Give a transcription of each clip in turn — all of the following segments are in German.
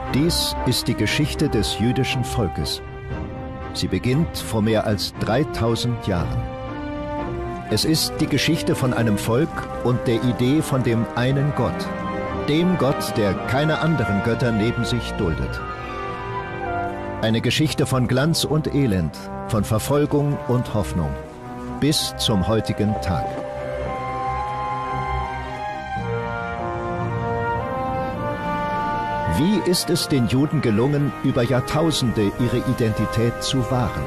Dies ist die Geschichte des jüdischen Volkes. Sie beginnt vor mehr als 3000 Jahren. Es ist die Geschichte von einem Volk und der Idee von dem einen Gott, dem Gott, der keine anderen Götter neben sich duldet. Eine Geschichte von Glanz und Elend, von Verfolgung und Hoffnung, bis zum heutigen Tag. Wie ist es den Juden gelungen, über Jahrtausende ihre Identität zu wahren?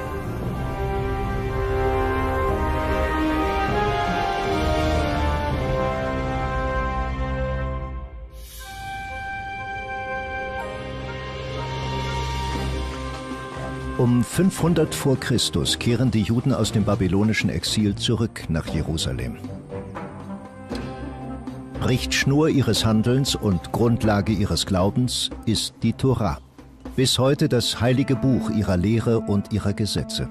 Um 500 vor Christus kehren die Juden aus dem babylonischen Exil zurück nach Jerusalem. Richtschnur ihres Handelns und Grundlage ihres Glaubens ist die Tora, bis heute das heilige Buch ihrer Lehre und ihrer Gesetze.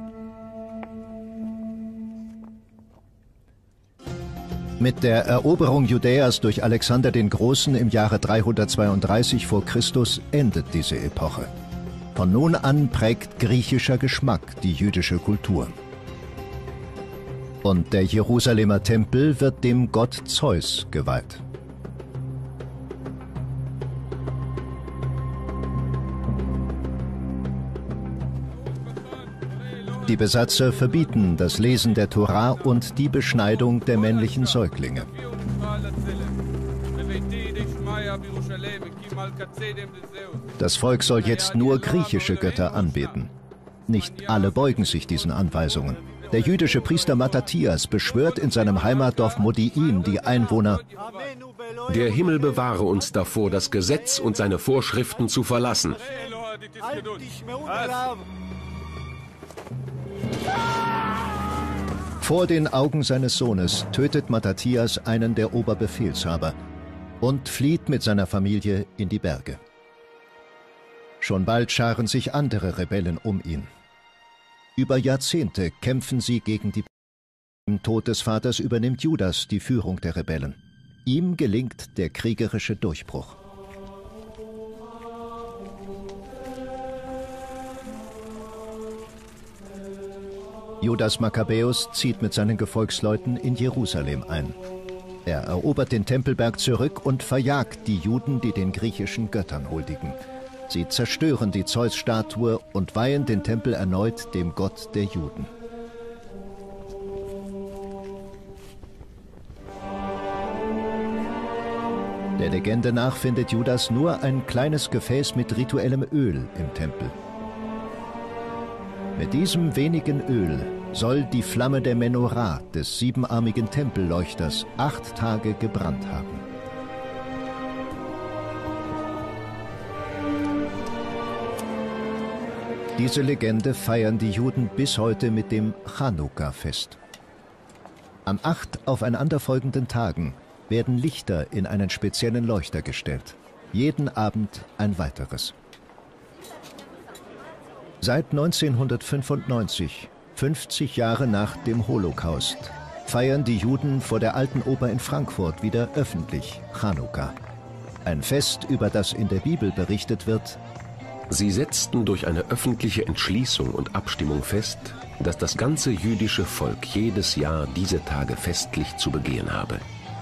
Mit der Eroberung Judäas durch Alexander den Großen im Jahre 332 vor Christus endet diese Epoche. Von nun an prägt griechischer Geschmack die jüdische Kultur. Und der Jerusalemer Tempel wird dem Gott Zeus geweiht. Die Besatzer verbieten das Lesen der Tora und die Beschneidung der männlichen Säuglinge. Das Volk soll jetzt nur griechische Götter anbeten. Nicht alle beugen sich diesen Anweisungen. Der jüdische Priester Mattathias beschwört in seinem Heimatdorf Modi'in die Einwohner: Der Himmel bewahre uns davor, das Gesetz und seine Vorschriften zu verlassen. Vor den Augen seines Sohnes tötet Mattathias einen der Oberbefehlshaber und flieht mit seiner Familie in die Berge. Schon bald scharen sich andere Rebellen um ihn. Über Jahrzehnte kämpfen sie gegen die. Im Tod des Vaters übernimmt Judas die Führung der Rebellen. Ihm gelingt der kriegerische Durchbruch. Judas Makkabäus zieht mit seinen Gefolgsleuten in Jerusalem ein. Er erobert den Tempelberg zurück und verjagt die Juden, die den griechischen Göttern huldigen. Sie zerstören die Zeus-Statue und weihen den Tempel erneut dem Gott der Juden. Der Legende nach findet Judas nur ein kleines Gefäß mit rituellem Öl im Tempel. Mit diesem wenigen Öl soll die Flamme der Menorah, des siebenarmigen Tempelleuchters, 8 Tage gebrannt haben. Diese Legende feiern die Juden bis heute mit dem Chanukka-Fest. An 8 aufeinanderfolgenden Tagen werden Lichter in einen speziellen Leuchter gestellt. Jeden Abend ein weiteres. Seit 1995, 50 Jahre nach dem Holocaust, feiern die Juden vor der Alten Oper in Frankfurt wieder öffentlich Chanukka. Ein Fest, über das in der Bibel berichtet wird: Sie setzten durch eine öffentliche Entschließung und Abstimmung fest, dass das ganze jüdische Volk jedes Jahr diese Tage festlich zu begehen habe.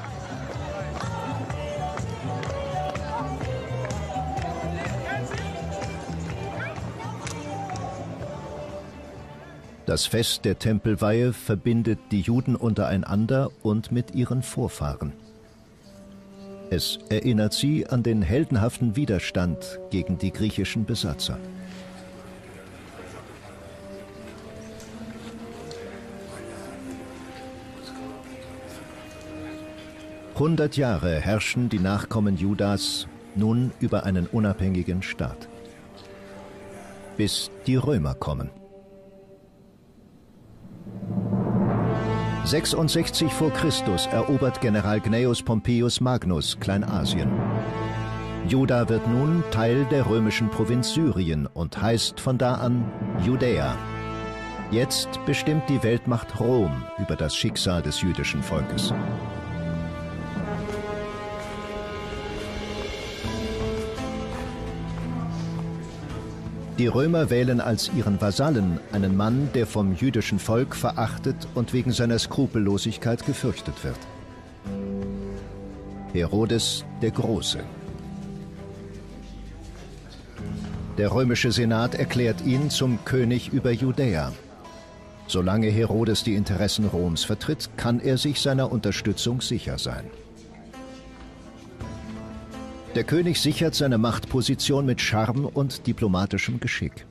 Das Fest der Tempelweihe verbindet die Juden untereinander und mit ihren Vorfahren. Es erinnert sie an den heldenhaften Widerstand gegen die griechischen Besatzer. Hundert Jahre herrschen die Nachkommen Judas nun über einen unabhängigen Staat. Bis die Römer kommen. 66 vor Christus erobert General Gnaeus Pompeius Magnus Kleinasien. Juda wird nun Teil der römischen Provinz Syrien und heißt von da an Judäa. Jetzt bestimmt die Weltmacht Rom über das Schicksal des jüdischen Volkes. Die Römer wählen als ihren Vasallen einen Mann, der vom jüdischen Volk verachtet und wegen seiner Skrupellosigkeit gefürchtet wird. Herodes der Große. Der römische Senat erklärt ihn zum König über Judäa. Solange Herodes die Interessen Roms vertritt, kann er sich seiner Unterstützung sicher sein. Der König sichert seine Machtposition mit Charme und diplomatischem Geschick.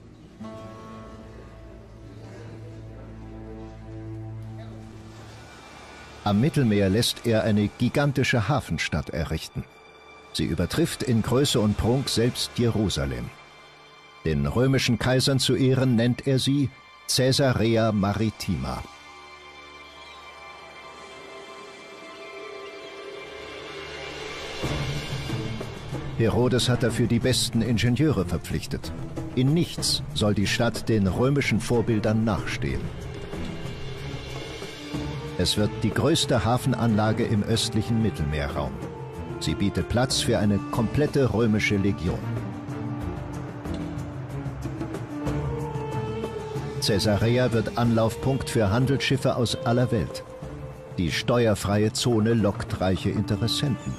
Am Mittelmeer lässt er eine gigantische Hafenstadt errichten. Sie übertrifft in Größe und Prunk selbst Jerusalem. Den römischen Kaisern zu Ehren nennt er sie Caesarea Maritima. Herodes hat dafür die besten Ingenieure verpflichtet. In nichts soll die Stadt den römischen Vorbildern nachstehen. Es wird die größte Hafenanlage im östlichen Mittelmeerraum. Sie bietet Platz für eine komplette römische Legion. Caesarea wird Anlaufpunkt für Handelsschiffe aus aller Welt. Die steuerfreie Zone lockt reiche Interessenten.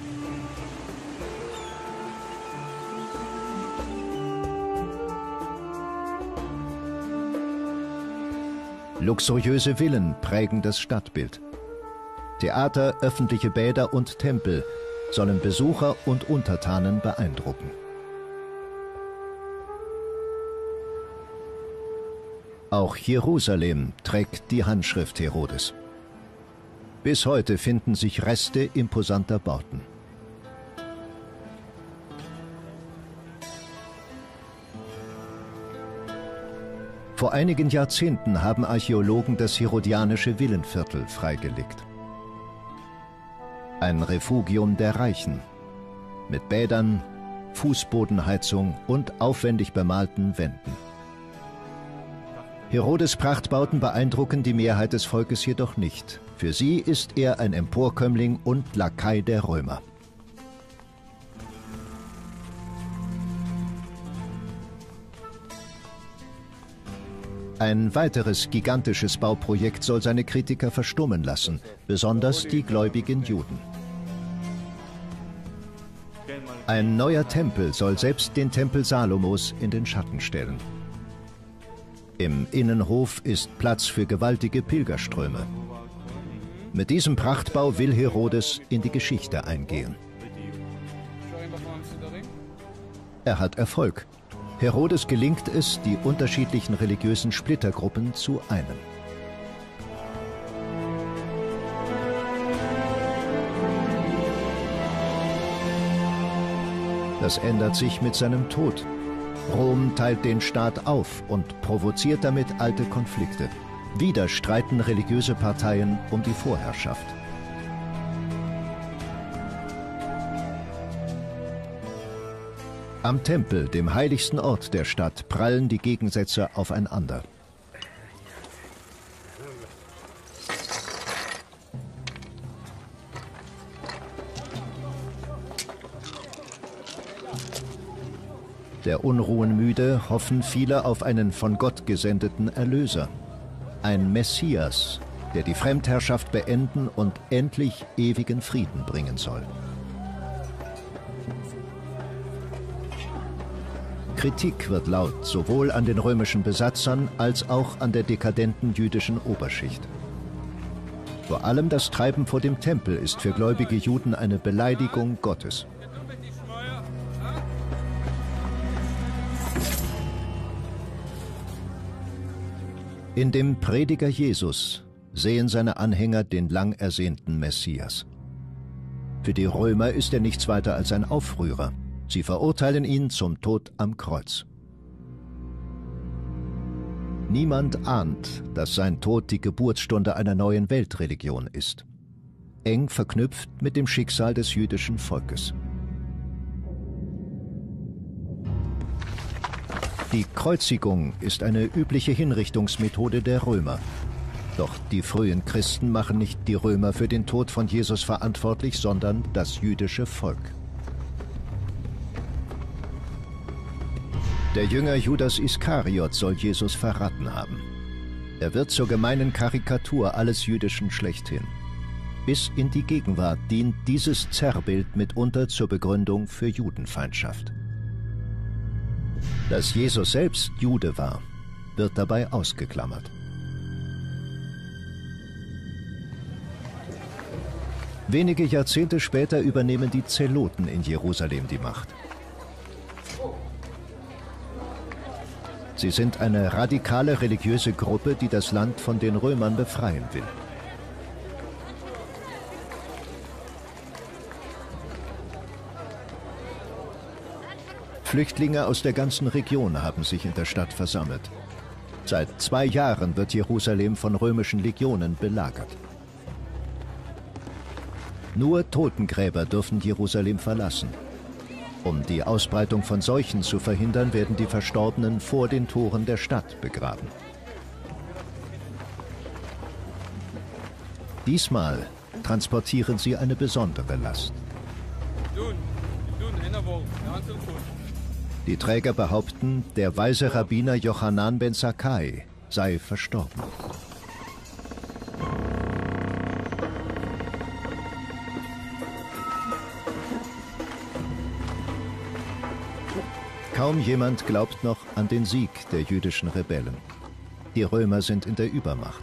Luxuriöse Villen prägen das Stadtbild. Theater, öffentliche Bäder und Tempel sollen Besucher und Untertanen beeindrucken. Auch Jerusalem trägt die Handschrift Herodes. Bis heute finden sich Reste imposanter Bauten. Vor einigen Jahrzehnten haben Archäologen das herodianische Villenviertel freigelegt. Ein Refugium der Reichen mit Bädern, Fußbodenheizung und aufwendig bemalten Wänden. Herodes' Prachtbauten beeindrucken die Mehrheit des Volkes jedoch nicht. Für sie ist er ein Emporkömmling und Lakai der Römer. Ein weiteres gigantisches Bauprojekt soll seine Kritiker verstummen lassen, besonders die gläubigen Juden. Ein neuer Tempel soll selbst den Tempel Salomos in den Schatten stellen. Im Innenhof ist Platz für gewaltige Pilgerströme. Mit diesem Prachtbau will Herodes in die Geschichte eingehen. Er hat Erfolg. Herodes gelingt es, die unterschiedlichen religiösen Splittergruppen zu einen. Das ändert sich mit seinem Tod. Rom teilt den Staat auf und provoziert damit alte Konflikte. Wieder streiten religiöse Parteien um die Vorherrschaft. Am Tempel, dem heiligsten Ort der Stadt, prallen die Gegensätze aufeinander. Der Unruhen müde hoffen viele auf einen von Gott gesendeten Erlöser. Ein Messias, der die Fremdherrschaft beenden und endlich ewigen Frieden bringen soll. Kritik wird laut, sowohl an den römischen Besatzern als auch an der dekadenten jüdischen Oberschicht. Vor allem das Treiben vor dem Tempel ist für gläubige Juden eine Beleidigung Gottes. In dem Prediger Jesus sehen seine Anhänger den lang ersehnten Messias. Für die Römer ist er nichts weiter als ein Aufrührer. Sie verurteilen ihn zum Tod am Kreuz. Niemand ahnt, dass sein Tod die Geburtsstunde einer neuen Weltreligion ist, eng verknüpft mit dem Schicksal des jüdischen Volkes. Die Kreuzigung ist eine übliche Hinrichtungsmethode der Römer. Doch die frühen Christen machen nicht die Römer für den Tod von Jesus verantwortlich, sondern das jüdische Volk. Der Jünger Judas Iskariot soll Jesus verraten haben. Er wird zur gemeinen Karikatur alles Jüdischen schlechthin. Bis in die Gegenwart dient dieses Zerrbild mitunter zur Begründung für Judenfeindschaft. Dass Jesus selbst Jude war, wird dabei ausgeklammert. Wenige Jahrzehnte später übernehmen die Zeloten in Jerusalem die Macht. Sie sind eine radikale religiöse Gruppe, die das Land von den Römern befreien will. Flüchtlinge aus der ganzen Region haben sich in der Stadt versammelt. Seit 2 Jahren wird Jerusalem von römischen Legionen belagert. Nur Totengräber dürfen Jerusalem verlassen. Um die Ausbreitung von Seuchen zu verhindern, werden die Verstorbenen vor den Toren der Stadt begraben. Diesmal transportieren sie eine besondere Last. Die Träger behaupten, der weise Rabbiner Jochanan ben Zakkai sei verstorben. Kaum jemand glaubt noch an den Sieg der jüdischen Rebellen. Die Römer sind in der Übermacht.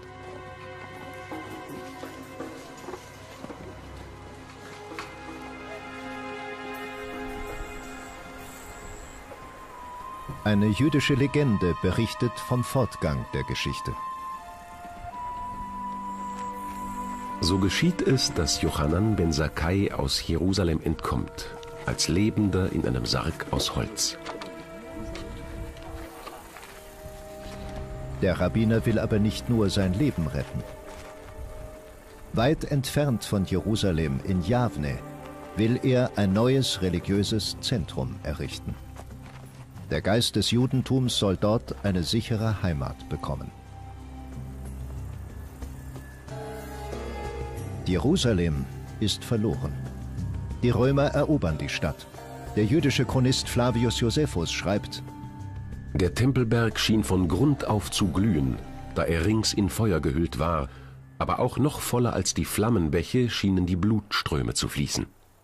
Eine jüdische Legende berichtet vom Fortgang der Geschichte. So geschieht es, dass Jochanan ben Zakkai aus Jerusalem entkommt, als Lebender in einem Sarg aus Holz. Der Rabbiner will aber nicht nur sein Leben retten. Weit entfernt von Jerusalem in Javne will er ein neues religiöses Zentrum errichten. Der Geist des Judentums soll dort eine sichere Heimat bekommen. Jerusalem ist verloren. Die Römer erobern die Stadt. Der jüdische Chronist Flavius Josephus schreibt: Der Tempelberg schien von Grund auf zu glühen, da er rings in Feuer gehüllt war, aber auch noch voller als die Flammenbäche schienen die Blutströme zu fließen.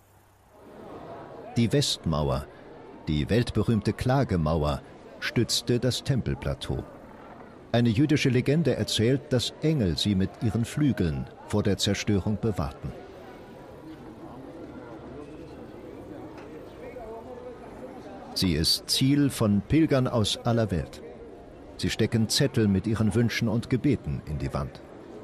Die Westmauer, die weltberühmte Klagemauer, stützte das Tempelplateau. Eine jüdische Legende erzählt, dass Engel sie mit ihren Flügeln vor der Zerstörung bewahrten. Sie ist Ziel von Pilgern aus aller Welt. Sie stecken Zettel mit ihren Wünschen und Gebeten in die Wand.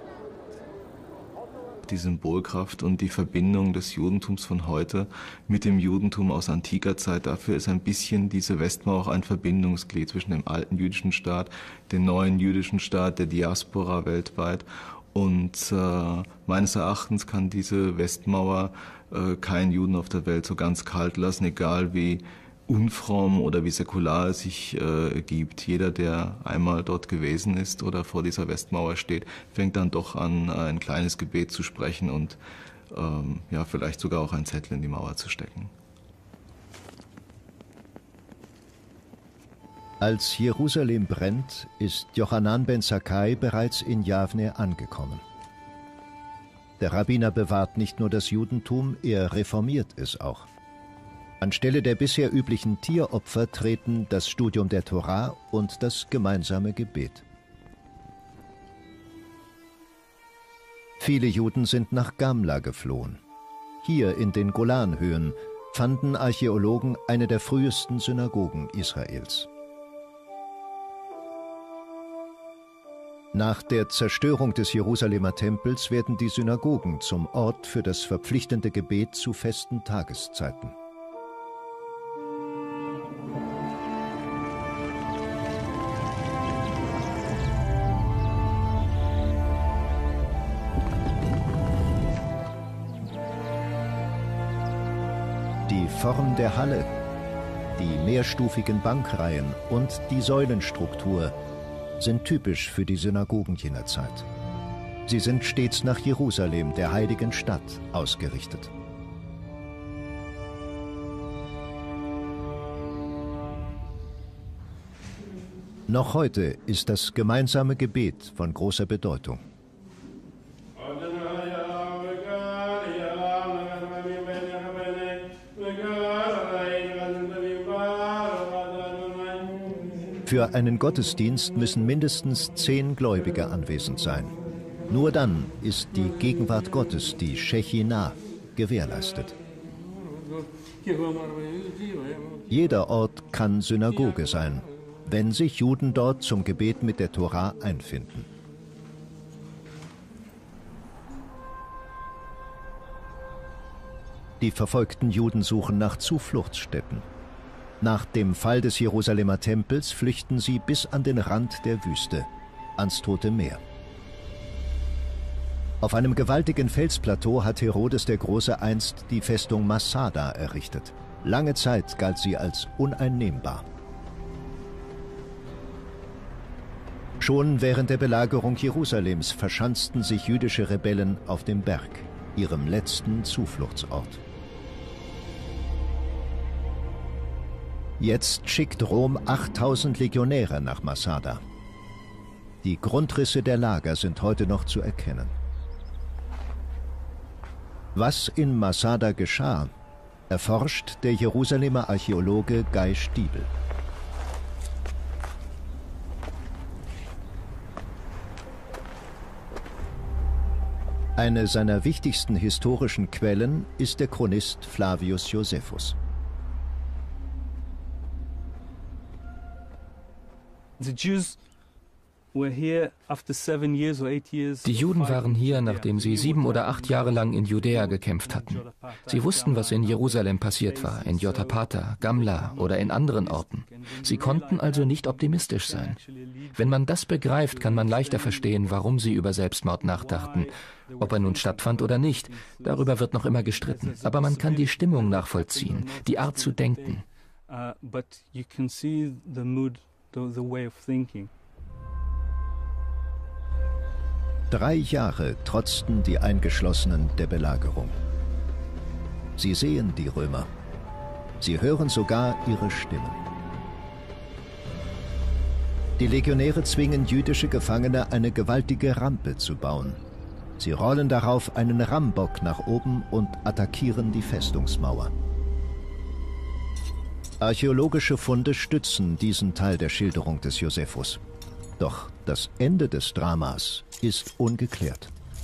Die Symbolkraft und die Verbindung des Judentums von heute mit dem Judentum aus antiker Zeit, dafür ist ein bisschen diese Westmauer auch ein Verbindungsglied zwischen dem alten jüdischen Staat, dem neuen jüdischen Staat, der Diaspora weltweit. Und meines Erachtens kann diese Westmauer keinen Juden auf der Welt so ganz kalt lassen, egal wie unfromm oder wie säkular es sich gibt. Jeder, der einmal dort gewesen ist oder vor dieser Westmauer steht, fängt dann doch an, ein kleines Gebet zu sprechen und ja, vielleicht sogar auch einen Zettel in die Mauer zu stecken. Als Jerusalem brennt, ist Jochanan ben Zakkai bereits in Javne angekommen. Der Rabbiner bewahrt nicht nur das Judentum, er reformiert es auch. Anstelle der bisher üblichen Tieropfer treten das Studium der Tora und das gemeinsame Gebet. Viele Juden sind nach Gamla geflohen. Hier in den Golanhöhen fanden Archäologen eine der frühesten Synagogen Israels. Nach der Zerstörung des Jerusalemer Tempels werden die Synagogen zum Ort für das verpflichtende Gebet zu festen Tageszeiten. Die Form der Halle, die mehrstufigen Bankreihen und die Säulenstruktur sind typisch für die Synagogen jener Zeit. Sie sind stets nach Jerusalem, der heiligen Stadt, ausgerichtet. Noch heute ist das gemeinsame Gebet von großer Bedeutung. Für einen Gottesdienst müssen mindestens 10 Gläubige anwesend sein. Nur dann ist die Gegenwart Gottes, die Shechinah, gewährleistet. Jeder Ort kann Synagoge sein, wenn sich Juden dort zum Gebet mit der Tora einfinden. Die verfolgten Juden suchen nach Zufluchtsstätten. Nach dem Fall des Jerusalemer Tempels flüchten sie bis an den Rand der Wüste, ans Tote Meer. Auf einem gewaltigen Felsplateau hat Herodes der Große einst die Festung Masada errichtet. Lange Zeit galt sie als uneinnehmbar. Schon während der Belagerung Jerusalems verschanzten sich jüdische Rebellen auf dem Berg, ihrem letzten Zufluchtsort. Jetzt schickt Rom 8000 Legionäre nach Masada. Die Grundrisse der Lager sind heute noch zu erkennen. Was in Masada geschah, erforscht der Jerusalemer Archäologe Guy Stiebel. Eine seiner wichtigsten historischen Quellen ist der Chronist Flavius Josephus. Die Juden waren hier, nachdem sie 7 oder 8 Jahre lang in Judäa gekämpft hatten. Sie wussten, was in Jerusalem passiert war, in Jotapata, Gamla oder in anderen Orten. Sie konnten also nicht optimistisch sein. Wenn man das begreift, kann man leichter verstehen, warum sie über Selbstmord nachdachten. Ob er nun stattfand oder nicht, darüber wird noch immer gestritten. Aber man kann die Stimmung nachvollziehen, die Art zu denken. The way of thinking. 3 Jahre trotzten die Eingeschlossenen der Belagerung. Sie sehen die Römer. Sie hören sogar ihre Stimmen. Die Legionäre zwingen jüdische Gefangene, eine gewaltige Rampe zu bauen. Sie rollen darauf einen Rammbock nach oben und attackieren die Festungsmauer. Archäologische Funde stützen diesen Teil der Schilderung des Josephus. Doch das Ende des Dramas ist ungeklärt.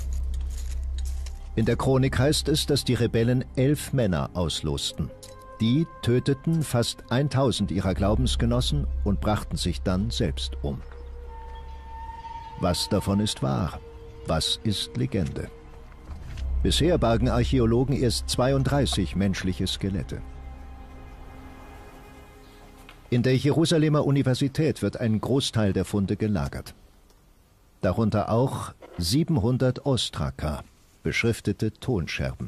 In der Chronik heißt es, dass die Rebellen 11 Männer auslosten. Die töteten fast 1000 ihrer Glaubensgenossen und brachten sich dann selbst um. Was davon ist wahr? Was ist Legende? Bisher bargen Archäologen erst 32 menschliche Skelette. In der Jerusalemer Universität wird ein Großteil der Funde gelagert. Darunter auch 700 Ostraka, beschriftete Tonscherben.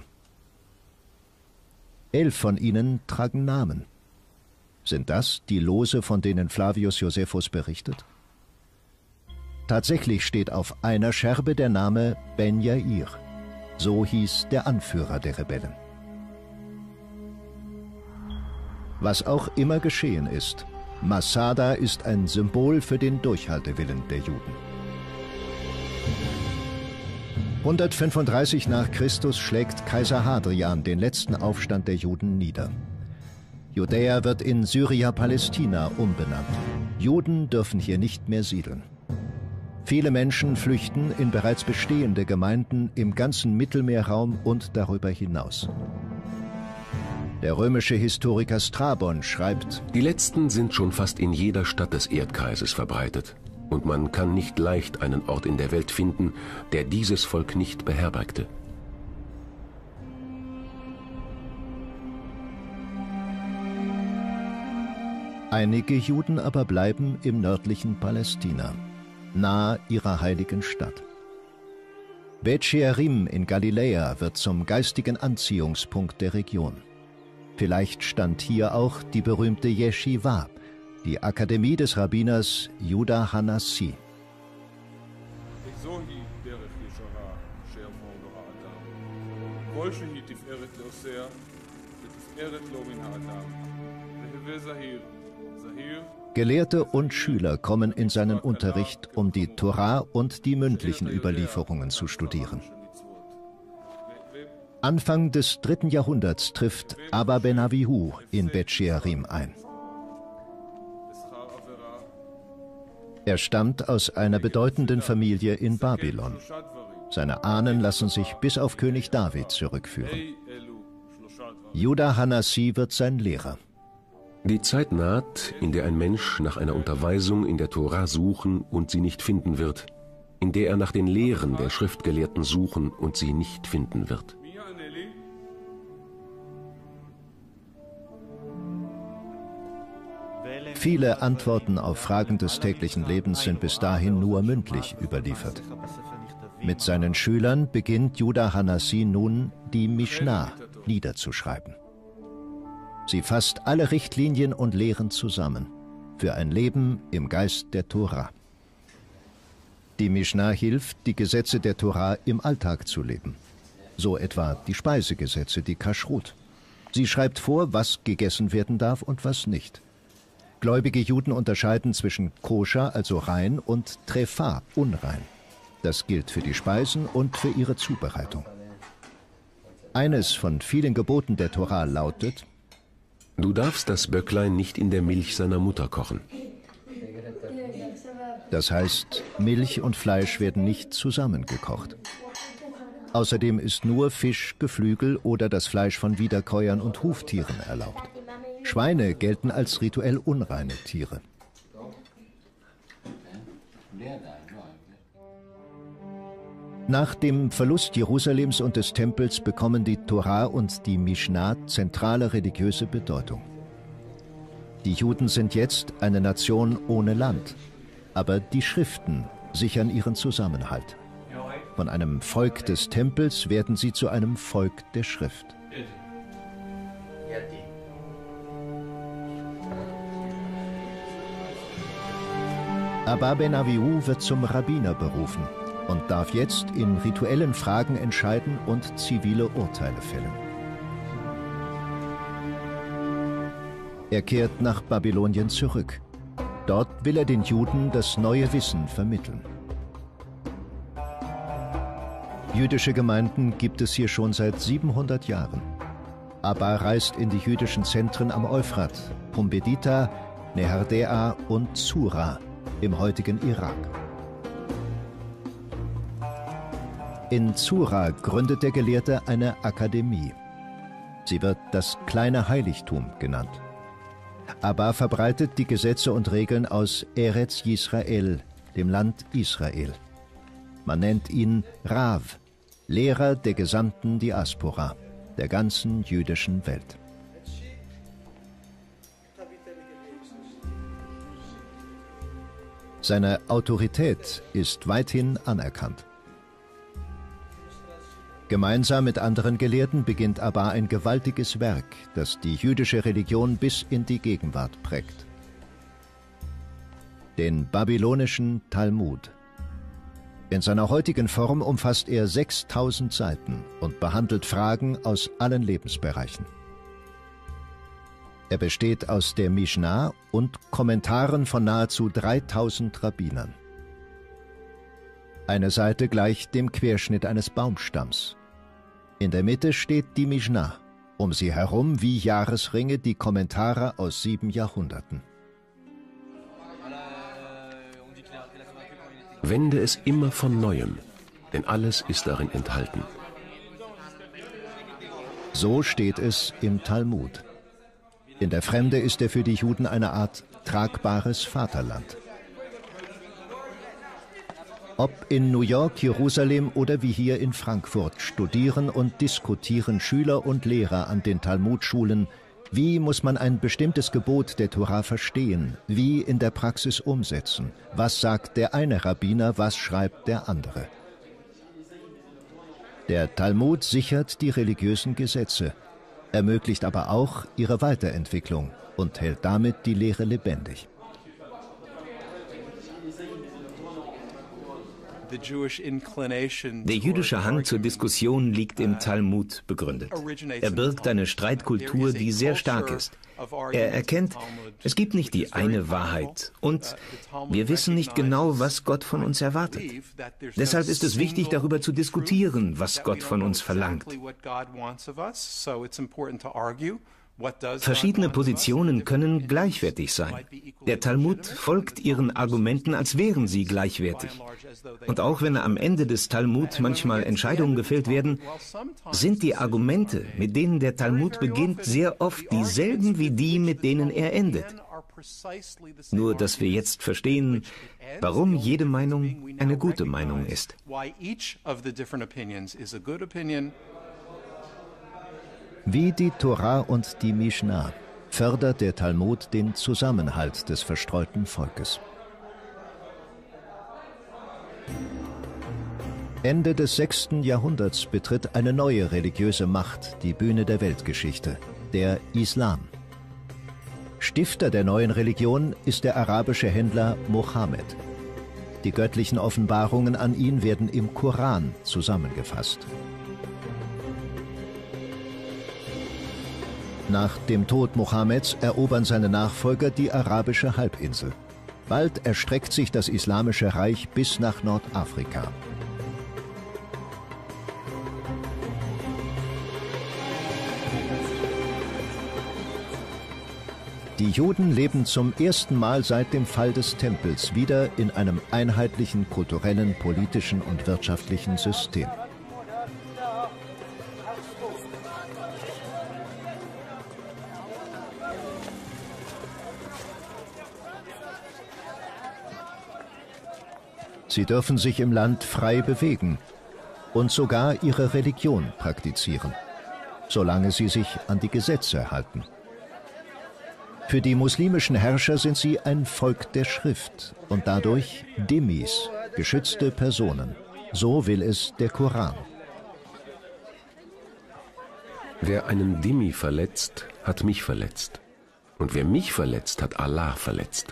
11 von ihnen tragen Namen. Sind das die Lose, von denen Flavius Josephus berichtet? Tatsächlich steht auf einer Scherbe der Name Ben Jair. So hieß der Anführer der Rebellen. Was auch immer geschehen ist, Masada ist ein Symbol für den Durchhaltewillen der Juden. 135 nach Christus schlägt Kaiser Hadrian den letzten Aufstand der Juden nieder. Judäa wird in Syria-Palästina umbenannt. Juden dürfen hier nicht mehr siedeln. Viele Menschen flüchten in bereits bestehende Gemeinden im ganzen Mittelmeerraum und darüber hinaus. Der römische Historiker Strabon schreibt: Die letzten sind schon fast in jeder Stadt des Erdkreises verbreitet. Und man kann nicht leicht einen Ort in der Welt finden, der dieses Volk nicht beherbergte. Einige Juden aber bleiben im nördlichen Palästina, nahe ihrer heiligen Stadt. Bet Shearim in Galiläa wird zum geistigen Anziehungspunkt der Region. Vielleicht stand hier auch die berühmte Jeschiva, die Akademie des Rabbiners Judah Hanassi. Gelehrte und Schüler kommen in seinen Unterricht, um die Tora und die mündlichen Überlieferungen zu studieren. Anfang des 3. Jahrhunderts trifft Abba ben Avihu in Bet Shearim ein. Er stammt aus einer bedeutenden Familie in Babylon. Seine Ahnen lassen sich bis auf König David zurückführen. Judah Hanassi wird sein Lehrer. Die Zeit naht, in der ein Mensch nach einer Unterweisung in der Tora suchen und sie nicht finden wird, in der er nach den Lehren der Schriftgelehrten suchen und sie nicht finden wird. Viele Antworten auf Fragen des täglichen Lebens sind bis dahin nur mündlich überliefert. Mit seinen Schülern beginnt Judah Hanassi nun, die Mishnah niederzuschreiben. Sie fasst alle Richtlinien und Lehren zusammen für ein Leben im Geist der Tora. Die Mishnah hilft, die Gesetze der Tora im Alltag zu leben. So etwa die Speisegesetze, die Kashrut. Sie schreibt vor, was gegessen werden darf und was nicht. Gläubige Juden unterscheiden zwischen Koscher, also rein, und Trefa, unrein. Das gilt für die Speisen und für ihre Zubereitung. Eines von vielen Geboten der Tora lautet: Du darfst das Böcklein nicht in der Milch seiner Mutter kochen. Das heißt, Milch und Fleisch werden nicht zusammengekocht. Außerdem ist nur Fisch, Geflügel oder das Fleisch von Wiederkäuern und Huftieren erlaubt. Schweine gelten als rituell unreine Tiere. Nach dem Verlust Jerusalems und des Tempels bekommen die Tora und die Mishnah zentrale religiöse Bedeutung. Die Juden sind jetzt eine Nation ohne Land, aber die Schriften sichern ihren Zusammenhalt. Von einem Volk des Tempels werden sie zu einem Volk der Schrift. Abba ben Avihu wird zum Rabbiner berufen und darf jetzt in rituellen Fragen entscheiden und zivile Urteile fällen. Er kehrt nach Babylonien zurück. Dort will er den Juden das neue Wissen vermitteln. Jüdische Gemeinden gibt es hier schon seit 700 Jahren. Abba reist in die jüdischen Zentren am Euphrat, Pumbedita, Nehardea und Zura im heutigen Irak. In Zura gründet der Gelehrte eine Akademie. Sie wird das kleine Heiligtum genannt. Abba verbreitet die Gesetze und Regeln aus Eretz Yisrael, dem Land Israel. Man nennt ihn Rav, Lehrer der gesamten Diaspora, der ganzen jüdischen Welt. Seine Autorität ist weithin anerkannt. Gemeinsam mit anderen Gelehrten beginnt Abba ein gewaltiges Werk, das die jüdische Religion bis in die Gegenwart prägt. Den babylonischen Talmud. In seiner heutigen Form umfasst er 6000 Seiten und behandelt Fragen aus allen Lebensbereichen. Er besteht aus der Mishnah und Kommentaren von nahezu 3000 Rabbinern. Eine Seite gleicht dem Querschnitt eines Baumstamms. In der Mitte steht die Mishnah, um sie herum wie Jahresringe die Kommentare aus 7 Jahrhunderten. Wende es immer von Neuem, denn alles ist darin enthalten. So steht es im Talmud. In der Fremde ist er für die Juden eine Art tragbares Vaterland. Ob in New York, Jerusalem oder wie hier in Frankfurt studieren und diskutieren Schüler und Lehrer an den Talmudschulen, wie muss man ein bestimmtes Gebot der Tora verstehen, wie in der Praxis umsetzen, was sagt der eine Rabbiner, was schreibt der andere. Der Talmud sichert die religiösen Gesetze, ermöglicht aber auch ihre Weiterentwicklung und hält damit die Lehre lebendig. Der jüdische Hang zur Diskussion liegt im Talmud begründet. Er birgt eine Streitkultur, die sehr stark ist. Er erkennt, es gibt nicht die eine Wahrheit und wir wissen nicht genau, was Gott von uns erwartet. Deshalb ist es wichtig, darüber zu diskutieren, was Gott von uns verlangt. Verschiedene Positionen können gleichwertig sein. Der Talmud folgt ihren Argumenten, als wären sie gleichwertig. Und auch wenn am Ende des Talmud manchmal Entscheidungen gefällt werden, sind die Argumente, mit denen der Talmud beginnt, sehr oft dieselben wie die, mit denen er endet. Nur, dass wir jetzt verstehen, warum jede Meinung eine gute Meinung ist. Wie die Torah und die Mishnah fördert der Talmud den Zusammenhalt des verstreuten Volkes. Ende des 6. Jahrhunderts betritt eine neue religiöse Macht die Bühne der Weltgeschichte, der Islam. Stifter der neuen Religion ist der arabische Händler Mohammed. Die göttlichen Offenbarungen an ihn werden im Koran zusammengefasst. Nach dem Tod Mohammeds erobern seine Nachfolger die arabische Halbinsel. Bald erstreckt sich das Islamische Reich bis nach Nordafrika. Die Juden leben zum ersten Mal seit dem Fall des Tempels wieder in einem einheitlichen kulturellen, politischen und wirtschaftlichen System. Sie dürfen sich im Land frei bewegen und sogar ihre Religion praktizieren, solange sie sich an die Gesetze halten. Für die muslimischen Herrscher sind sie ein Volk der Schrift und dadurch Dhimmis, geschützte Personen. So will es der Koran. Wer einen Dhimmi verletzt, hat mich verletzt. Und wer mich verletzt, hat Allah verletzt.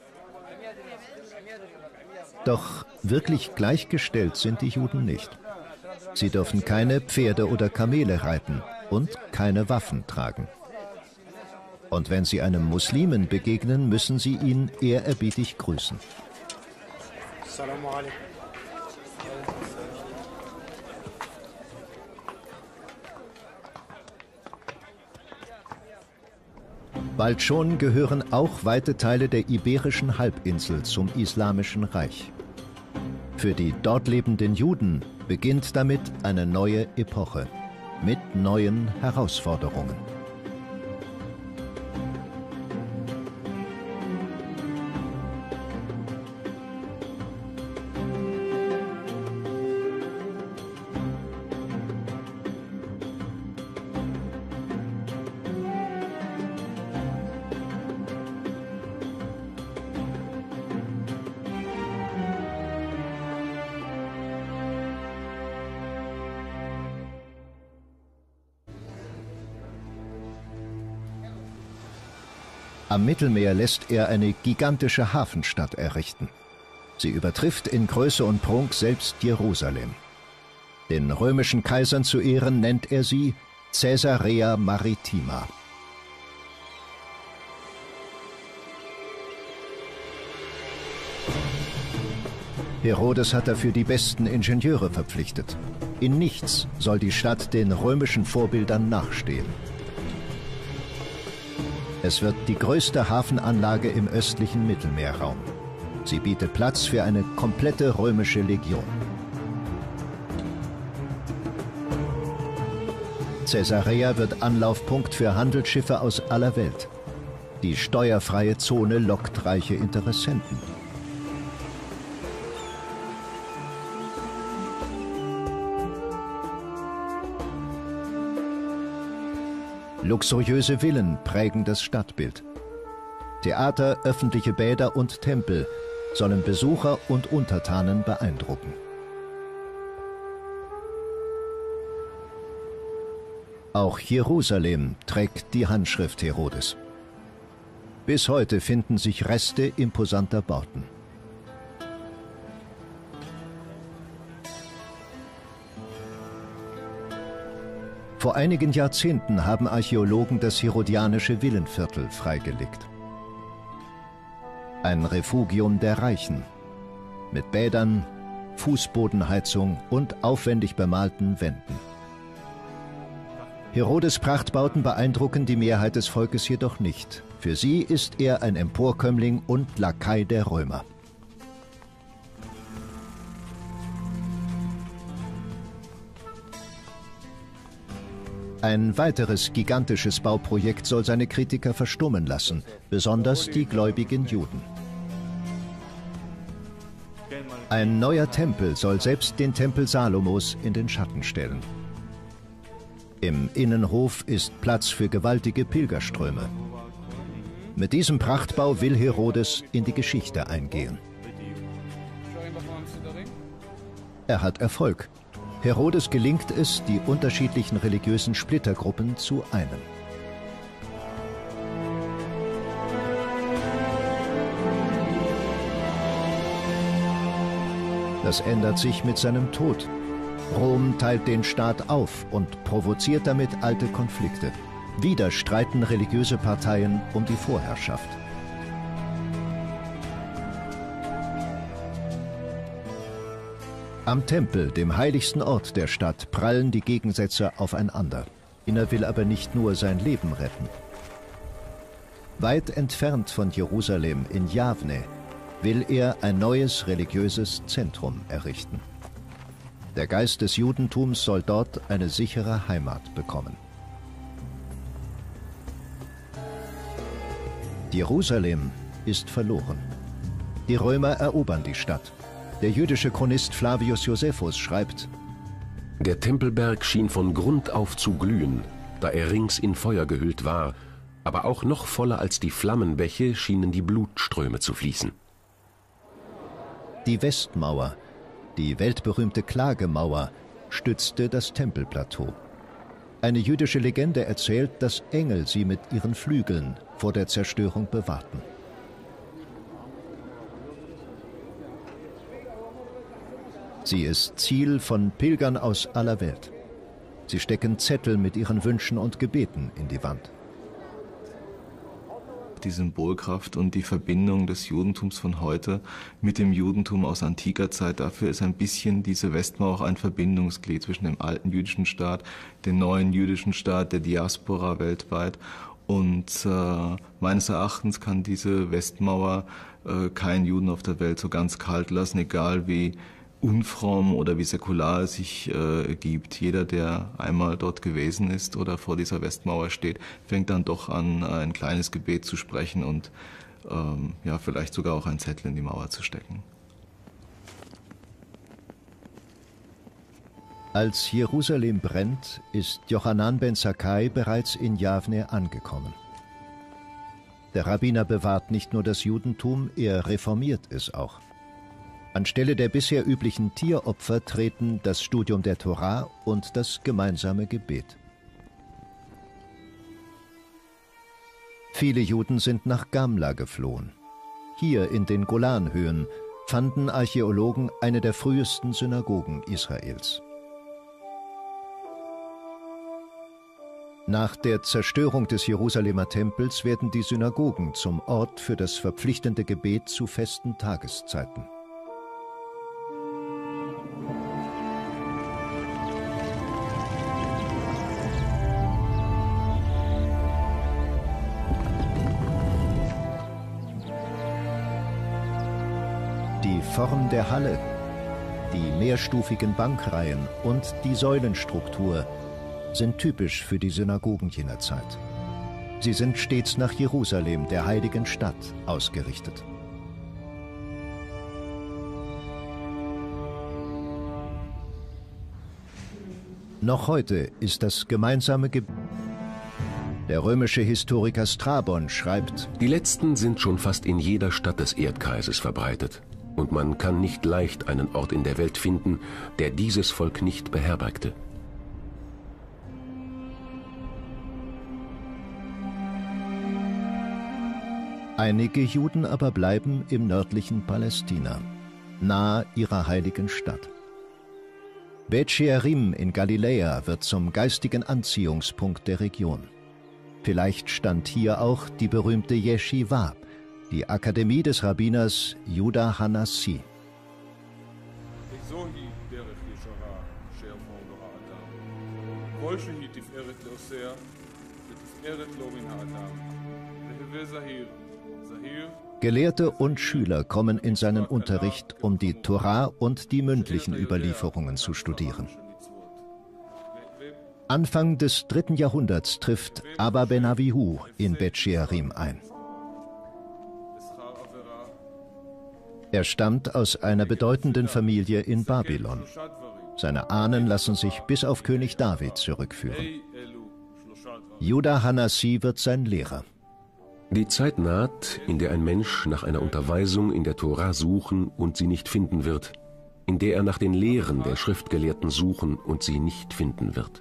Doch wirklich gleichgestellt sind die Juden nicht. Sie dürfen keine Pferde oder Kamele reiten und keine Waffen tragen. Und wenn sie einem Muslimen begegnen, müssen sie ihn ehrerbietig grüßen. Bald schon gehören auch weite Teile der Iberischen Halbinsel zum Islamischen Reich. Für die dort lebenden Juden beginnt damit eine neue Epoche mit neuen Herausforderungen. Am Mittelmeer lässt er eine gigantische Hafenstadt errichten. Sie übertrifft in Größe und Prunk selbst Jerusalem. Den römischen Kaisern zu Ehren nennt er sie Caesarea Maritima. Herodes hat dafür die besten Ingenieure verpflichtet. In nichts soll die Stadt den römischen Vorbildern nachstehen. Es wird die größte Hafenanlage im östlichen Mittelmeerraum. Sie bietet Platz für eine komplette römische Legion. Caesarea wird Anlaufpunkt für Handelsschiffe aus aller Welt. Die steuerfreie Zone lockt reiche Interessenten. Luxuriöse Villen prägen das Stadtbild. Theater, öffentliche Bäder und Tempel sollen Besucher und Untertanen beeindrucken. Auch Jerusalem trägt die Handschrift Herodes. Bis heute finden sich Reste imposanter Bauten. Vor einigen Jahrzehnten haben Archäologen das herodianische Villenviertel freigelegt. Ein Refugium der Reichen mit Bädern, Fußbodenheizung und aufwendig bemalten Wänden. Herodes' Prachtbauten beeindrucken die Mehrheit des Volkes jedoch nicht. Für sie ist er ein Emporkömmling und Lakai der Römer. Ein weiteres gigantisches Bauprojekt soll seine Kritiker verstummen lassen, besonders die gläubigen Juden. Ein neuer Tempel soll selbst den Tempel Salomos in den Schatten stellen. Im Innenhof ist Platz für gewaltige Pilgerströme. Mit diesem Prachtbau will Herodes in die Geschichte eingehen. Er hat Erfolg. Herodes gelingt es, die unterschiedlichen religiösen Splittergruppen zu einen. Das ändert sich mit seinem Tod. Rom teilt den Staat auf und provoziert damit alte Konflikte. Wieder streiten religiöse Parteien um die Vorherrschaft. Am Tempel, dem heiligsten Ort der Stadt, prallen die Gegensätze aufeinander. Er will aber nicht nur sein Leben retten. Weit entfernt von Jerusalem in Javne will er ein neues religiöses Zentrum errichten. Der Geist des Judentums soll dort eine sichere Heimat bekommen. Jerusalem ist verloren. Die Römer erobern die Stadt. Der jüdische Chronist Flavius Josephus schreibt: Der Tempelberg schien von Grund auf zu glühen, da er rings in Feuer gehüllt war, aber auch noch voller als die Flammenbäche schienen die Blutströme zu fließen. Die Westmauer, die weltberühmte Klagemauer, stützte das Tempelplateau. Eine jüdische Legende erzählt, dass Engel sie mit ihren Flügeln vor der Zerstörung bewahrten. Sie ist Ziel von Pilgern aus aller Welt. Sie stecken Zettel mit ihren Wünschen und Gebeten in die Wand. Die Symbolkraft und die Verbindung des Judentums von heute mit dem Judentum aus antiker Zeit, dafür ist ein bisschen diese Westmauer auch ein Verbindungsglied zwischen dem alten jüdischen Staat, dem neuen jüdischen Staat, der Diaspora weltweit. Und meines Erachtens kann diese Westmauer keinen Juden auf der Welt so ganz kalt lassen, egal wie unfromm oder wie säkular es sich gibt. Jeder, der einmal dort gewesen ist oder vor dieser Westmauer steht, fängt dann doch an, ein kleines Gebet zu sprechen und ja, vielleicht sogar auch einen Zettel in die Mauer zu stecken. Als Jerusalem brennt, ist Yochanan ben Zakkai bereits in Javne angekommen. Der Rabbiner bewahrt nicht nur das Judentum, er reformiert es auch. Anstelle der bisher üblichen Tieropfer treten das Studium der Tora und das gemeinsame Gebet. Viele Juden sind nach Gamla geflohen. Hier in den Golanhöhen fanden Archäologen eine der frühesten Synagogen Israels. Nach der Zerstörung des Jerusalemer Tempels werden die Synagogen zum Ort für das verpflichtende Gebet zu festen Tageszeiten. Die Form der Halle, die mehrstufigen Bankreihen und die Säulenstruktur sind typisch für die Synagogen jener Zeit. Sie sind stets nach Jerusalem, der heiligen Stadt, ausgerichtet. Noch heute ist das gemeinsame Gebet. Der römische Historiker Strabon schreibt: Die letzten sind schon fast in jeder Stadt des Erdkreises verbreitet. Und man kann nicht leicht einen Ort in der Welt finden, der dieses Volk nicht beherbergte. Einige Juden aber bleiben im nördlichen Palästina, nahe ihrer heiligen Stadt. Bet Shearim in Galiläa wird zum geistigen Anziehungspunkt der Region. Vielleicht stand hier auch die berühmte Yeshiva, die Akademie des Rabbiners Judah Hanassi. Gelehrte und Schüler kommen in seinen Unterricht, um die Tora und die mündlichen Überlieferungen zu studieren. Anfang des 3. Jahrhunderts trifft Abba ben Avihu in Bet Shearim ein. Er stammt aus einer bedeutenden Familie in Babylon. Seine Ahnen lassen sich bis auf König David zurückführen. Judah Hanassi wird sein Lehrer. Die Zeit naht, in der ein Mensch nach einer Unterweisung in der Tora suchen und sie nicht finden wird, in der er nach den Lehren der Schriftgelehrten suchen und sie nicht finden wird.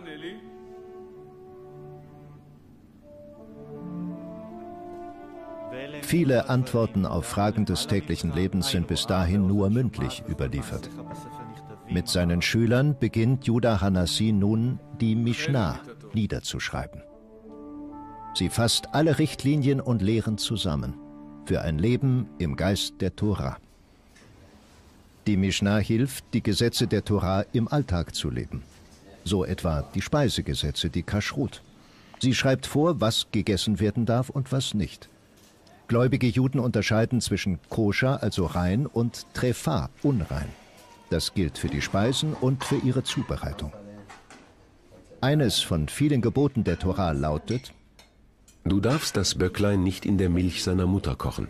Viele Antworten auf Fragen des täglichen Lebens sind bis dahin nur mündlich überliefert. Mit seinen Schülern beginnt Judah Hanassi nun, die Mishnah niederzuschreiben. Sie fasst alle Richtlinien und Lehren zusammen für ein Leben im Geist der Tora. Die Mishnah hilft, die Gesetze der Tora im Alltag zu leben. So etwa die Speisegesetze, die Kashrut. Sie schreibt vor, was gegessen werden darf und was nicht. Gläubige Juden unterscheiden zwischen Koscher, also rein, und Trefa, unrein. Das gilt für die Speisen und für ihre Zubereitung. Eines von vielen Geboten der Tora lautet: Du darfst das Böcklein nicht in der Milch seiner Mutter kochen.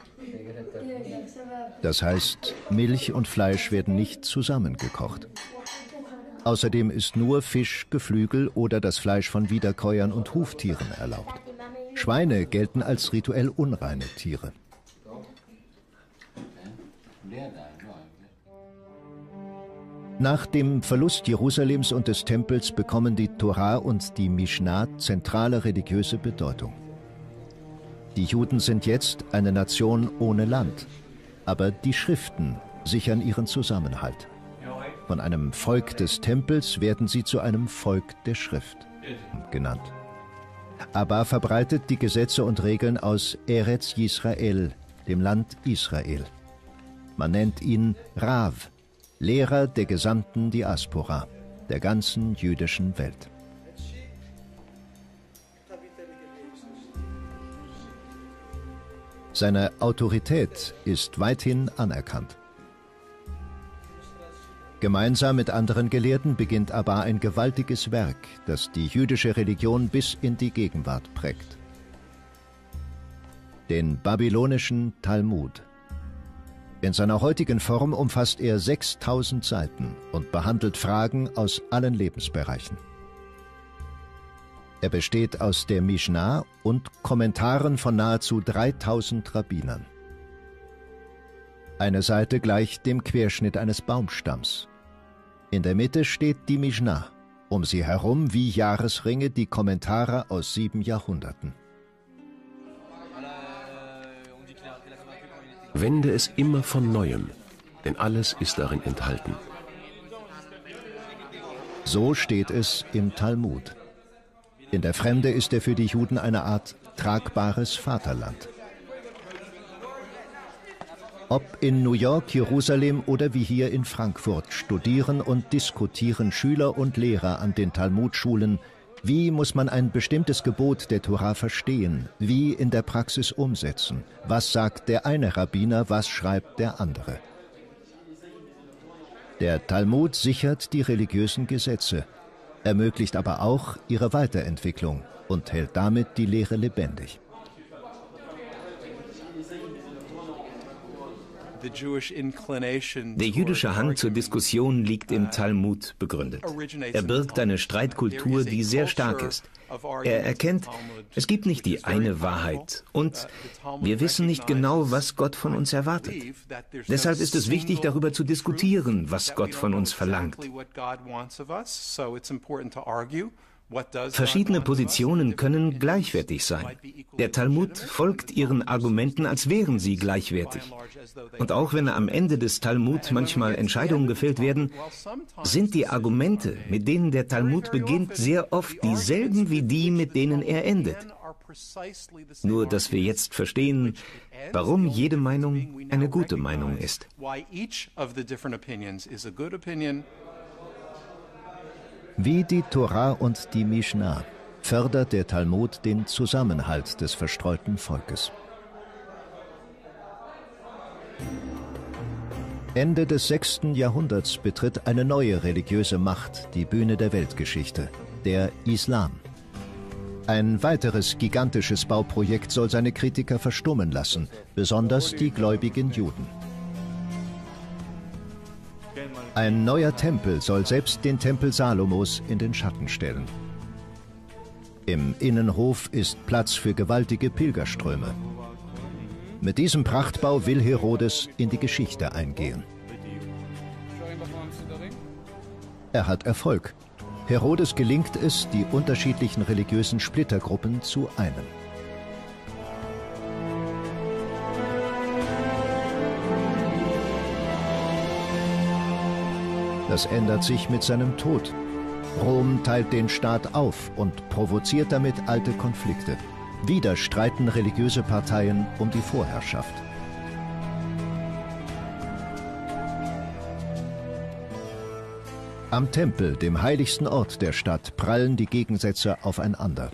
Das heißt, Milch und Fleisch werden nicht zusammengekocht. Außerdem ist nur Fisch, Geflügel oder das Fleisch von Wiederkäuern und Huftieren erlaubt. Schweine gelten als rituell unreine Tiere. Nach dem Verlust Jerusalems und des Tempels bekommen die Tora und die Mishnah zentrale religiöse Bedeutung. Die Juden sind jetzt eine Nation ohne Land, aber die Schriften sichern ihren Zusammenhalt. Von einem Volk des Tempels werden sie zu einem Volk der Schrift genannt. Abba verbreitet die Gesetze und Regeln aus Eretz Yisrael, dem Land Israel. Man nennt ihn Rav, Lehrer der gesamten Diaspora, der ganzen jüdischen Welt. Seine Autorität ist weithin anerkannt. Gemeinsam mit anderen Gelehrten beginnt Abba ein gewaltiges Werk, das die jüdische Religion bis in die Gegenwart prägt. Den babylonischen Talmud. In seiner heutigen Form umfasst er 6000 Seiten und behandelt Fragen aus allen Lebensbereichen. Er besteht aus der Mishnah und Kommentaren von nahezu 3000 Rabbinern. Eine Seite gleicht dem Querschnitt eines Baumstamms. In der Mitte steht die Mishnah, um sie herum wie Jahresringe die Kommentare aus 7 Jahrhunderten. Wende es immer von Neuem, denn alles ist darin enthalten. So steht es im Talmud. In der Fremde ist er für die Juden eine Art tragbares Vaterland. Ob in New York, Jerusalem oder wie hier in Frankfurt studieren und diskutieren Schüler und Lehrer an den Talmudschulen, wie muss man ein bestimmtes Gebot der Tora verstehen, wie in der Praxis umsetzen, was sagt der eine Rabbiner, was schreibt der andere. Der Talmud sichert die religiösen Gesetze, ermöglicht aber auch ihre Weiterentwicklung und hält damit die Lehre lebendig. Der jüdische Hang zur Diskussion liegt im Talmud begründet. Er birgt eine Streitkultur, die sehr stark ist. Er erkennt, es gibt nicht die eine Wahrheit und wir wissen nicht genau, was Gott von uns erwartet. Deshalb ist es wichtig, darüber zu diskutieren, was Gott von uns verlangt. Verschiedene Positionen können gleichwertig sein. Der Talmud folgt ihren Argumenten, als wären sie gleichwertig. Und auch wenn am Ende des Talmud manchmal Entscheidungen gefällt werden, sind die Argumente, mit denen der Talmud beginnt, sehr oft dieselben wie die, mit denen er endet. Nur, dass wir jetzt verstehen, warum jede Meinung eine gute Meinung ist. Wie die Torah und die Mishnah fördert der Talmud den Zusammenhalt des verstreuten Volkes. Ende des 6. Jahrhunderts betritt eine neue religiöse Macht die Bühne der Weltgeschichte, der Islam. Ein weiteres gigantisches Bauprojekt soll seine Kritiker verstummen lassen, besonders die gläubigen Juden. Ein neuer Tempel soll selbst den Tempel Salomos in den Schatten stellen. Im Innenhof ist Platz für gewaltige Pilgerströme. Mit diesem Prachtbau will Herodes in die Geschichte eingehen. Er hat Erfolg. Herodes gelingt es, die unterschiedlichen religiösen Splittergruppen zu einen. Das ändert sich mit seinem Tod. Rom teilt den Staat auf und provoziert damit alte Konflikte. Wieder streiten religiöse Parteien um die Vorherrschaft. Am Tempel, dem heiligsten Ort der Stadt, prallen die Gegensätze aufeinander.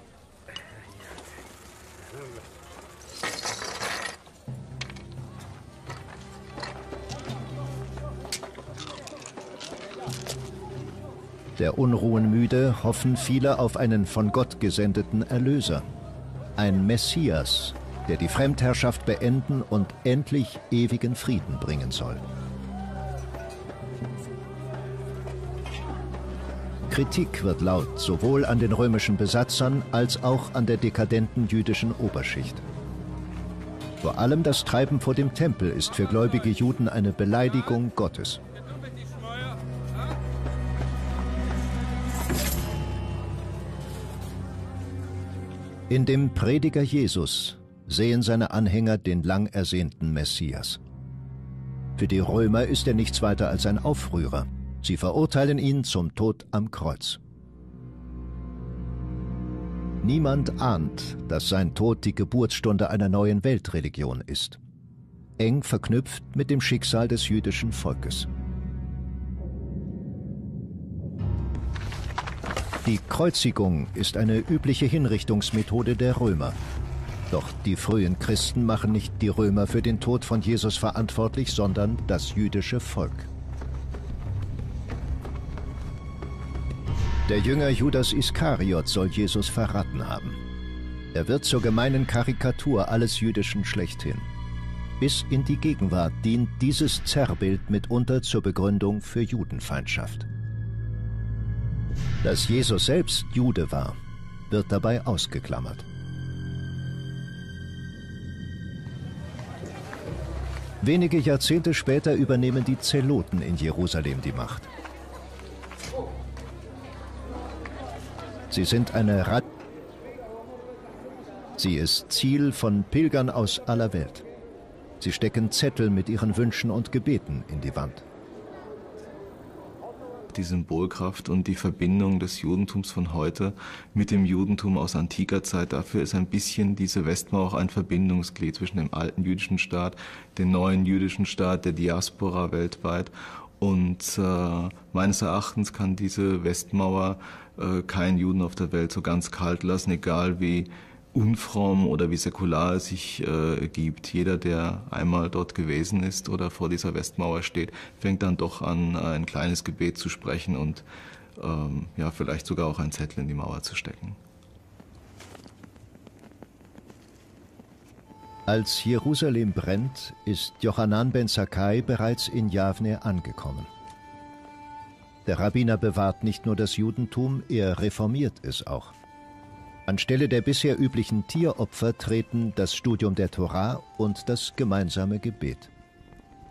Der Unruhen müde hoffen viele auf einen von Gott gesendeten Erlöser. Ein Messias, der die Fremdherrschaft beenden und endlich ewigen Frieden bringen soll. Kritik wird laut, sowohl an den römischen Besatzern als auch an der dekadenten jüdischen Oberschicht. Vor allem das Treiben vor dem Tempel ist für gläubige Juden eine Beleidigung Gottes. In dem Prediger Jesus sehen seine Anhänger den lang ersehnten Messias. Für die Römer ist er nichts weiter als ein Aufrührer. Sie verurteilen ihn zum Tod am Kreuz. Niemand ahnt, dass sein Tod die Geburtsstunde einer neuen Weltreligion ist, eng verknüpft mit dem Schicksal des jüdischen Volkes. Die Kreuzigung ist eine übliche Hinrichtungsmethode der Römer. Doch die frühen Christen machen nicht die Römer für den Tod von Jesus verantwortlich, sondern das jüdische Volk. Der Jünger Judas Iskariot soll Jesus verraten haben. Er wird zur gemeinen Karikatur alles Jüdischen schlechthin. Bis in die Gegenwart dient dieses Zerrbild mitunter zur Begründung für Judenfeindschaft. Dass Jesus selbst Jude war, wird dabei ausgeklammert. Wenige Jahrzehnte später übernehmen die Zeloten in Jerusalem die Macht. Sie sind Sie ist Ziel von Pilgern aus aller Welt. Sie stecken Zettel mit ihren Wünschen und Gebeten in die Wand. Die Symbolkraft und die Verbindung des Judentums von heute mit dem Judentum aus antiker Zeit. Dafür ist ein bisschen diese Westmauer auch ein Verbindungsglied zwischen dem alten jüdischen Staat, dem neuen jüdischen Staat, der Diaspora weltweit. Und meines Erachtens kann diese Westmauer keinen Juden auf der Welt so ganz kalt lassen, egal wie unfromm oder wie säkular es sich gibt. Jeder, der einmal dort gewesen ist oder vor dieser Westmauer steht, fängt dann doch an, ein kleines Gebet zu sprechen und ja, vielleicht sogar auch einen Zettel in die Mauer zu stecken. Als Jerusalem brennt, ist Yochanan ben Zakkai bereits in Javne angekommen. Der Rabbiner bewahrt nicht nur das Judentum, er reformiert es auch. Anstelle der bisher üblichen Tieropfer treten das Studium der Torah und das gemeinsame Gebet.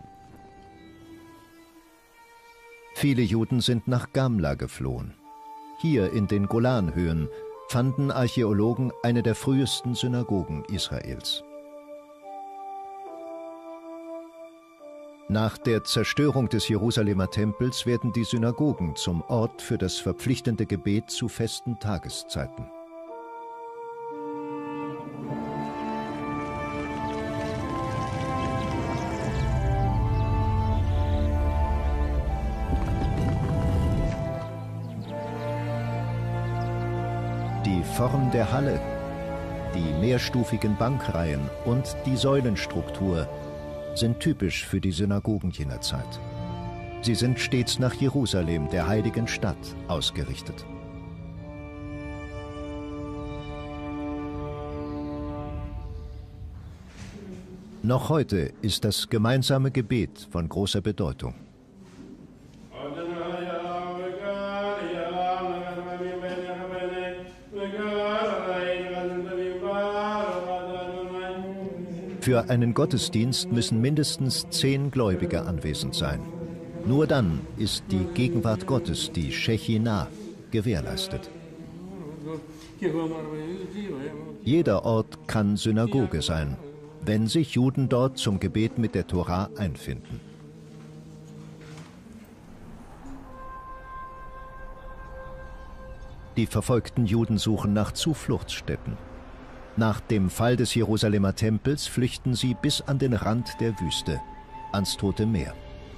Viele Juden sind nach Gamla geflohen. Hier in den Golanhöhen fanden Archäologen eine der frühesten Synagogen Israels. Nach der Zerstörung des Jerusalemer Tempels werden die Synagogen zum Ort für das verpflichtende Gebet zu festen Tageszeiten. Die Form der Halle, die mehrstufigen Bankreihen und die Säulenstruktur sind typisch für die Synagogen jener Zeit. Sie sind stets nach Jerusalem, der heiligen Stadt, ausgerichtet. Noch heute ist das gemeinsame Gebet von großer Bedeutung. Für einen Gottesdienst müssen mindestens 10 Gläubige anwesend sein. Nur dann ist die Gegenwart Gottes, die Shechinah, gewährleistet. Jeder Ort kann Synagoge sein, wenn sich Juden dort zum Gebet mit der Tora einfinden. Die verfolgten Juden suchen nach Zufluchtsstätten. Nach dem Fall des Jerusalemer Tempels flüchten sie bis an den Rand der Wüste, ans Tote Meer.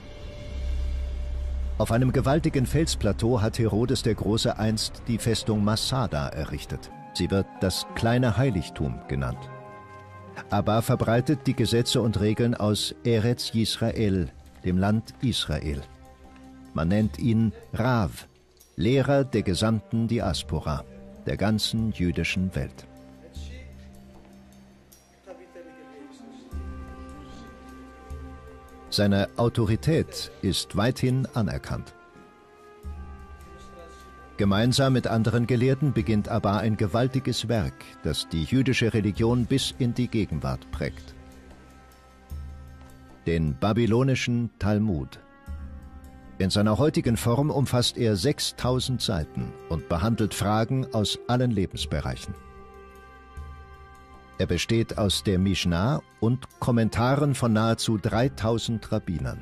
Auf einem gewaltigen Felsplateau hat Herodes der Große einst die Festung Masada errichtet. Sie wird das kleine Heiligtum genannt. Abba verbreitet die Gesetze und Regeln aus Eretz Yisrael, dem Land Israel. Man nennt ihn Rav, Lehrer der gesamten Diaspora, der ganzen jüdischen Welt. Seine Autorität ist weithin anerkannt. Gemeinsam mit anderen Gelehrten beginnt Abba ein gewaltiges Werk, das die jüdische Religion bis in die Gegenwart prägt. Den babylonischen Talmud. In seiner heutigen Form umfasst er 6000 Seiten und behandelt Fragen aus allen Lebensbereichen. Er besteht aus der Mishnah und Kommentaren von nahezu 3000 Rabbinern.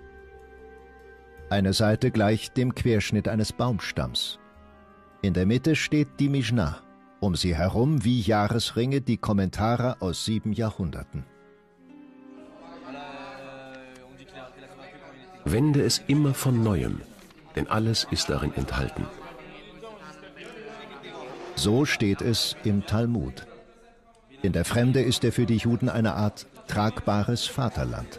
Eine Seite gleicht dem Querschnitt eines Baumstamms. In der Mitte steht die Mishnah, um sie herum wie Jahresringe die Kommentare aus 7 Jahrhunderten. Wende es immer von Neuem, denn alles ist darin enthalten. So steht es im Talmud. In der Fremde ist er für die Juden eine Art tragbares Vaterland.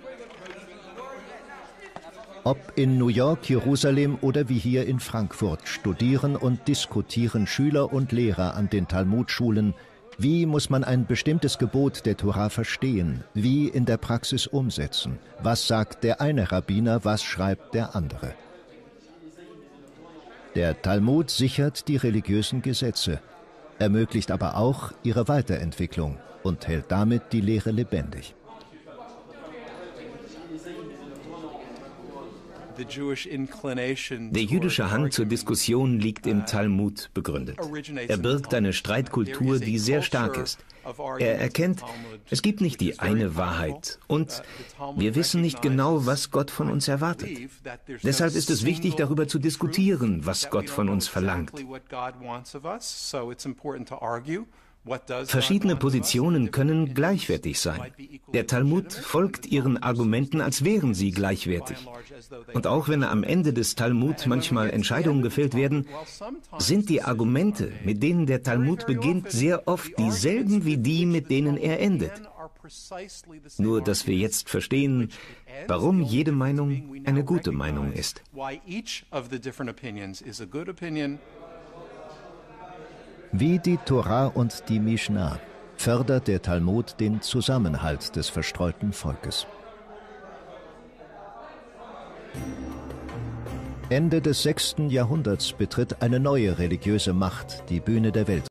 Ob in New York, Jerusalem oder wie hier in Frankfurt studieren und diskutieren Schüler und Lehrer an den Talmudschulen, wie muss man ein bestimmtes Gebot der Tora verstehen, wie in der Praxis umsetzen, was sagt der eine Rabbiner, was schreibt der andere. Der Talmud sichert die religiösen Gesetze, ermöglicht aber auch ihre Weiterentwicklung und hält damit die Lehre lebendig. Der jüdische Hang zur Diskussion liegt im Talmud begründet. Er birgt eine Streitkultur, die sehr stark ist. Er erkennt, es gibt nicht die eine Wahrheit und wir wissen nicht genau, was Gott von uns erwartet. Deshalb ist es wichtig, darüber zu diskutieren, was Gott von uns verlangt. Verschiedene Positionen können gleichwertig sein. Der Talmud folgt ihren Argumenten, als wären sie gleichwertig. Und auch wenn am Ende des Talmud manchmal Entscheidungen gefällt werden, sind die Argumente, mit denen der Talmud beginnt, sehr oft dieselben wie die, mit denen er endet. Nur, dass wir jetzt verstehen, warum jede Meinung eine gute Meinung ist. Wie die Tora und die Mishnah fördert der Talmud den Zusammenhalt des verstreuten Volkes. Ende des 6. Jahrhunderts betritt eine neue religiöse Macht die Bühne der Welt.